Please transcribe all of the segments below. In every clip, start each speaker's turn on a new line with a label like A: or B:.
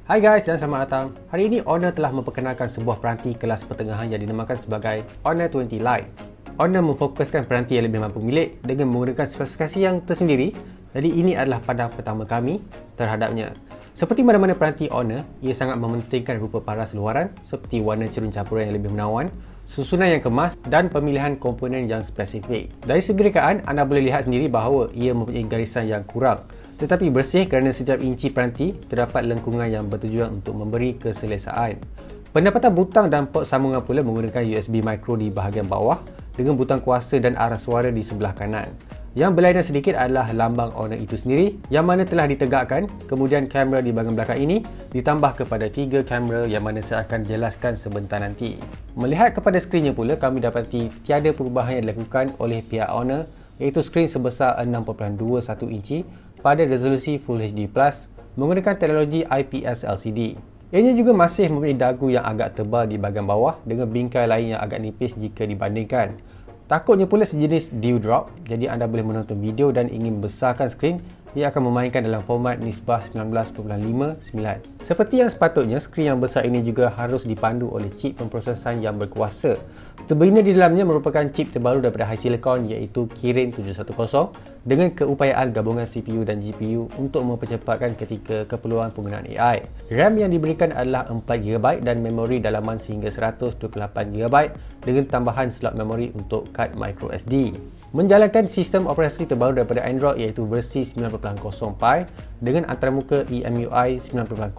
A: Hai guys dan selamat datang. Hari ini Honor telah memperkenalkan sebuah peranti kelas pertengahan yang dinamakan sebagai Honor 20 Lite. Honor memfokuskan peranti yang lebih mampu milik dengan menggunakan spesifikasi yang tersendiri. Jadi ini adalah pandang pertama kami terhadapnya. Seperti mana-mana peranti Honor, ia sangat mementingkan rupa paras luaran seperti warna cerun campuran yang lebih menawan, susunan yang kemas dan pemilihan komponen yang spesifik. Dari segi rekaan, anda boleh lihat sendiri bahawa ia mempunyai garisan yang kurang tetapi bersih kerana setiap inci peranti terdapat lengkungan yang bertujuan untuk memberi keselesaan. Pendapatan butang dan port sambungan pula menggunakan USB micro di bahagian bawah dengan butang kuasa dan arah suara di sebelah kanan. Yang berlainan sedikit adalah lambang Honor itu sendiri yang mana telah ditegakkan, kemudian kamera di bahagian belakang ini ditambah kepada 3 kamera yang mana saya akan jelaskan sebentar nanti. Melihat kepada skrinnya pula, kami dapati tiada perubahan yang dilakukan oleh pihak Honor, iaitu skrin sebesar 6.21 inci pada resolusi Full HD Plus menggunakan teknologi IPS LCD. Ianya juga masih mempunyai dagu yang agak tebal di bahagian bawah dengan bingkai lain yang agak nipis jika dibandingkan. Takutnya pula sejenis dew drop, jadi anda boleh menonton video dan ingin besarkan skrin, ia akan memainkan dalam format nisbah 19.59. Seperti yang sepatutnya, skrin yang besar ini juga harus dipandu oleh chip pemprosesan yang berkuasa. Terbina di dalamnya merupakan chip terbaru daripada high silicon iaitu Kirin 710 dengan keupayaan gabungan CPU dan GPU untuk mempercepatkan ketika keperluan penggunaan AI. RAM yang diberikan adalah 4GB dan memori dalaman sehingga 128GB dengan tambahan slot memori untuk kad microSD. Menjalankan sistem operasi terbaru daripada Android iaitu versi 9.0 Pie dengan antarmuka EMUI 9.0.1.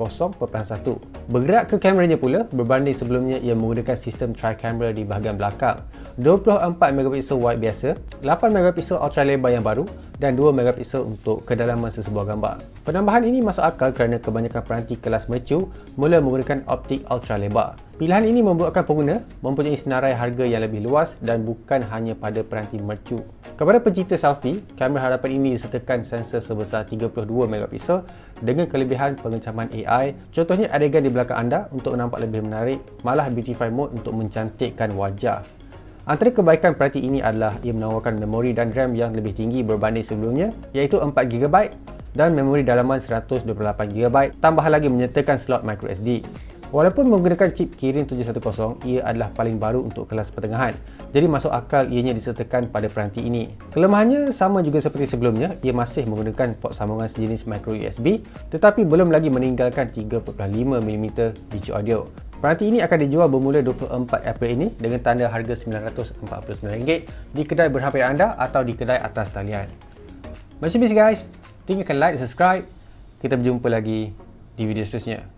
A: Bergerak ke kameranya pula, berbanding sebelumnya ia menggunakan sistem tri-camera di bahagian belakang. 24MP wide biasa, 8MP ultra lebar yang baru dan 2MP untuk kedalaman sesebuah gambar. Penambahan ini masuk akal kerana kebanyakan peranti kelas mercu mula menggunakan optik ultra lebar. Pilihan ini membuatkan pengguna mempunyai senarai harga yang lebih luas dan bukan hanya pada peranti mercu. Kepada pencinta selfie, kamera hadapan ini disertakan sensor sebesar 32MP dengan kelebihan pengecaman AI. Contohnya adegan di belakang anda untuk nampak lebih menarik, malah beautify mode untuk mencantikkan wajah. Antara kebaikan peranti ini adalah ia menawarkan memori dan RAM yang lebih tinggi berbanding sebelumnya iaitu 4GB dan memori dalaman 128GB, tambahan lagi menyertakan slot microSD. Walaupun menggunakan chip Kirin 710, ia adalah paling baru untuk kelas pertengahan, jadi masuk akal ianya disertakan pada peranti ini. Kelemahannya sama juga seperti sebelumnya, ia masih menggunakan port sambungan sejenis micro USB tetapi belum lagi meninggalkan 3.5mm bicu audio. Peranti ini akan dijual bermula 24 April ini dengan tanda harga RM949 di kedai berhampiran anda atau di kedai atas talian. Macam biasa guys, tinggalkan like dan subscribe. Kita berjumpa lagi di video seterusnya.